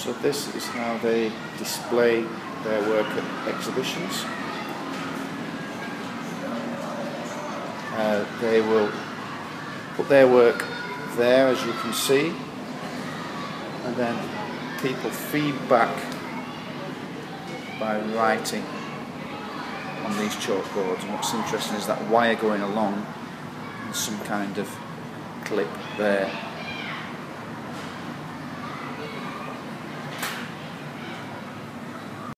So this is how they display their work at exhibitions. They will put their work there, as you can see, and then people feedback by writing on these chalkboards. And what's interesting is that wire going along and some kind of clip there.